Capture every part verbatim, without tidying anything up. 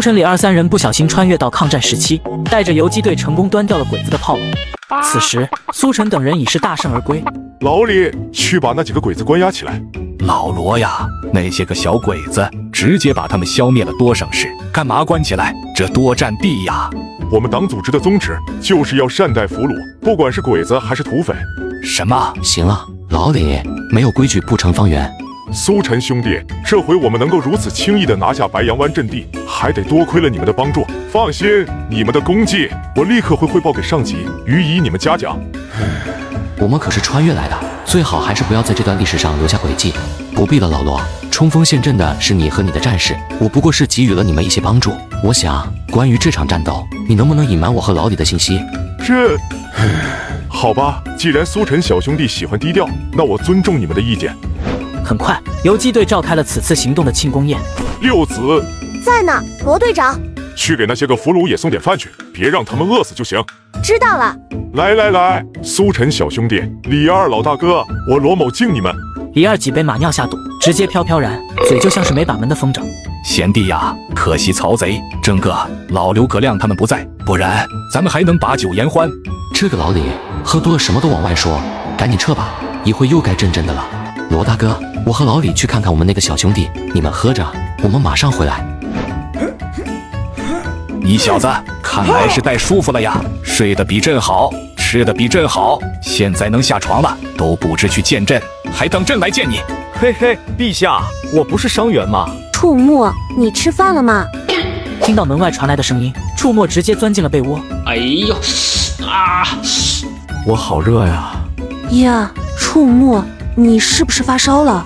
苏晨、李二三人不小心穿越到抗战时期，带着游击队成功端掉了鬼子的炮楼。此时，苏晨等人已是大胜而归。 老李，去把那几个鬼子关押起来。 老罗呀，那些个小鬼子，直接把他们消灭了多省事，干嘛关起来？这多占地呀！ 我们党组织的宗旨就是要善待俘虏，不管是鬼子还是土匪。 什么？ 行了，老李，没有规矩不成方圆。 苏晨兄弟，这回我们能够如此轻易地拿下白杨湾阵地，还得多亏了你们的帮助。放心，你们的功绩我立刻会汇报给上级，予以你们嘉奖。 我们可是穿越来的，最好还是不要在这段历史上留下轨迹。不必了，老罗，冲锋陷阵的是你和你的战士，我不过是给予了你们一些帮助。我想，关于这场战斗，你能不能隐瞒我和老李的信息？ 这，好吧，既然苏晨小兄弟喜欢低调，那我尊重你们的意见。 很快，游击队召开了此次行动的庆功宴。 六子在呢，罗队长。 去给那些个俘虏也送点饭去，别让他们饿死就行。 知道了。 来来来，苏晨小兄弟，李二老大哥，我罗某敬你们。 李二几杯马尿下肚，直接飘飘然，嘴就像是没把门的风筝。 贤弟呀，可惜曹贼、郑哥、老刘、葛亮他们不在，不然咱们还能把酒言欢。 这个老李喝多了什么都往外说，赶紧撤吧，一会又该阵阵的了。罗大哥，我和老李去看看我们那个小兄弟，你们喝着，我们马上回来。 你小子看来是带舒服了呀，睡得比朕好，吃得比朕好，现在能下床了，都不知去见朕，还等朕来见你。 嘿嘿，陛下，我不是伤员吗？ 触目，你吃饭了吗？ 听到门外传来的声音，触目直接钻进了被窝。 哎呦，啊！ 我好热呀！ 呀，触目，你是不是发烧了？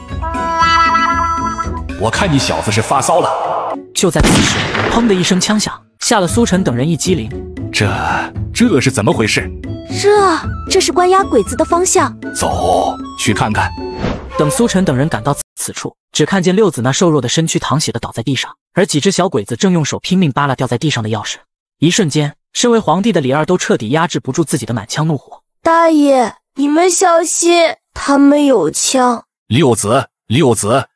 我看你小子是发骚了。 就在此时，砰的一声枪响，吓了苏晨等人一激灵。 这这是怎么回事？ 这这是关押鬼子的方向。 走，去看看。 等苏晨等人赶到此处，只看见六子那瘦弱的身躯淌血的倒在地上，而几只小鬼子正用手拼命扒拉掉在地上的钥匙。一瞬间，身为皇帝的李二都彻底压制不住自己的满腔怒火。 大爷，你们小心，他们有枪。 六子，六子，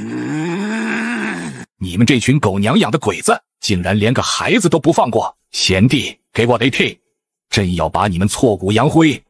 你们这群狗娘养的鬼子，竟然连个孩子都不放过！贤弟，给我 A K， 朕要把你们挫骨扬灰！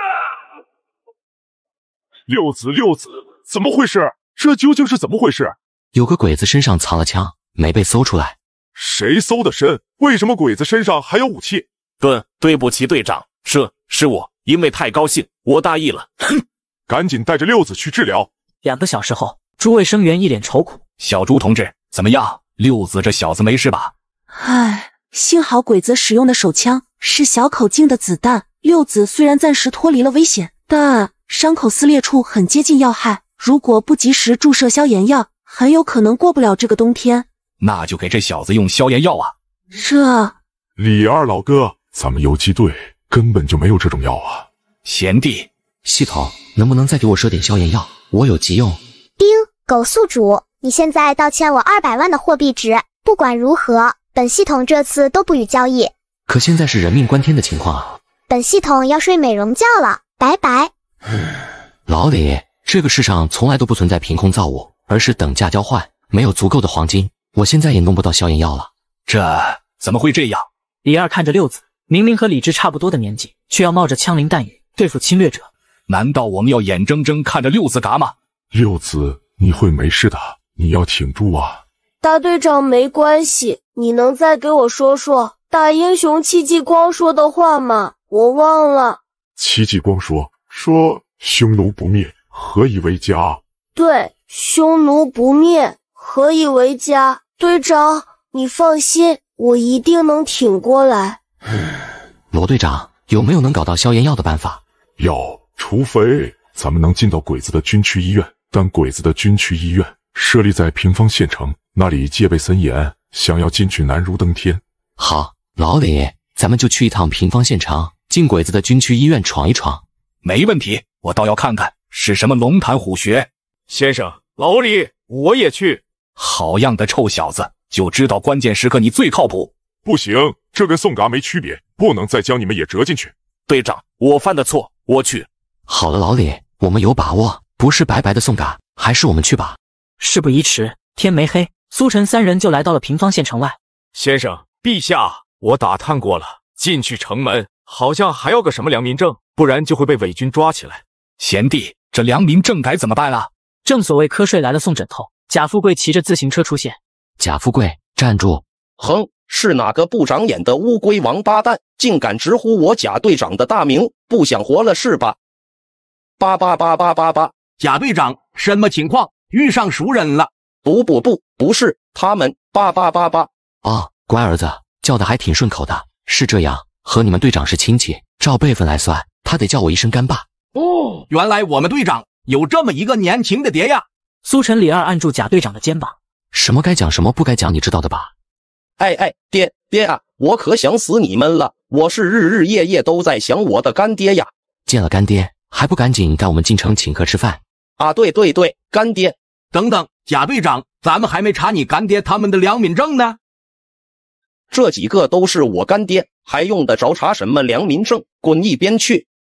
六子，六子，怎么回事？这究竟是怎么回事？ 有个鬼子身上藏了枪，没被搜出来。 谁搜的身？为什么鬼子身上还有武器？ 对，对不起，队长，是是我，因为太高兴，我大意了。哼！ 赶紧带着六子去治疗。 两个小时后，诸卫生员一脸愁苦。 小朱同志，怎么样？六子这小子没事吧？ 唉，幸好鬼子使用的手枪是小口径的子弹，六子虽然暂时脱离了危险，但伤口撕裂处很接近要害，如果不及时注射消炎药，很有可能过不了这个冬天。 那就给这小子用消炎药啊！ 这…… 李二老哥，咱们游击队根本就没有这种药啊！ 贤弟， 系统能不能再给我设点消炎药？我有急用。 丁，狗宿主，你现在倒欠我二百万的货币值，不管如何，本系统这次都不予交易。 可现在是人命关天的情况啊！ 本系统要睡美容觉了，拜拜。 老李，这个世上从来都不存在凭空造物，而是等价交换，没有足够的黄金，我现在也弄不到消炎药了。 这怎么会这样？ 李二看着六子，明明和李治差不多的年纪，却要冒着枪林弹雨对付侵略者。 难道我们要眼睁睁看着六子嘎吗？ 六子，你会没事的，你要挺住啊！ 大队长没关系，你能再给我说说大英雄戚继光说的话吗？我忘了。 戚继光说说匈奴不灭，何以为家？ 对，匈奴不灭，何以为家？队长，你放心，我一定能挺过来。 罗队长，有没有能搞到消炎药的办法？ 有，除非咱们能进到鬼子的军区医院，但鬼子的军区医院设立在平方县城，那里戒备森严，想要进去难如登天。 好，老李，咱们就去一趟平方县城，进鬼子的军区医院闯一闯。 没问题，我倒要看看是什么龙潭虎穴。 先生，老李，我也去。 好样的，臭小子，就知道关键时刻你最靠谱。 不行，这跟送嘎没区别，不能再将你们也折进去。 队长，我犯的错，我去。 好了，老李，我们有把握，不是白白的送嘎，还是我们去吧。 事不宜迟，天没黑，苏晨三人就来到了平方县城外。 先生，陛下，我打探过了，进去城门好像还要个什么良民证，不然就会被伪军抓起来。 贤弟，这良民证该怎么办啊？ 正所谓瞌睡来了送枕头，贾富贵骑着自行车出现。 贾富贵，站住！ 哼，是哪个不长眼的乌龟王八蛋，竟敢直呼我贾队长的大名，不想活了是吧？八八八八八八， 贾队长，什么情况？遇上熟人了？ 不不不，不是他们，八八八八。 哦，乖儿子，叫的还挺顺口的。是这样，和你们队长是亲戚，照辈分来算，他得叫我一声干爸。 哦，原来我们队长有这么一个年轻的爹呀！ 苏晨李二按住贾队长的肩膀， 什么该讲什么不该讲，你知道的吧？ 哎哎，爹爹啊，我可想死你们了！我是日日夜夜都在想我的干爹呀！ 见了干爹，还不赶紧带我们进城请客吃饭？ 啊，对对对，干爹。 等等，贾队长，咱们还没查你干爹他们的良民证呢。 这几个都是我干爹，还用得着查什么良民证？滚一边去！